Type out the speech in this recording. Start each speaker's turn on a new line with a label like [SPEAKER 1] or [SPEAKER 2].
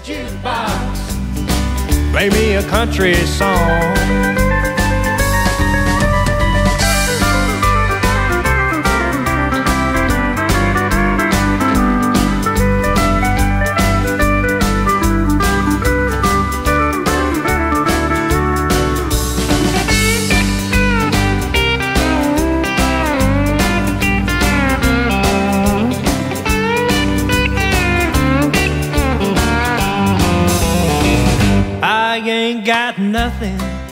[SPEAKER 1] jukebox, play me a country song. I ain't got nothing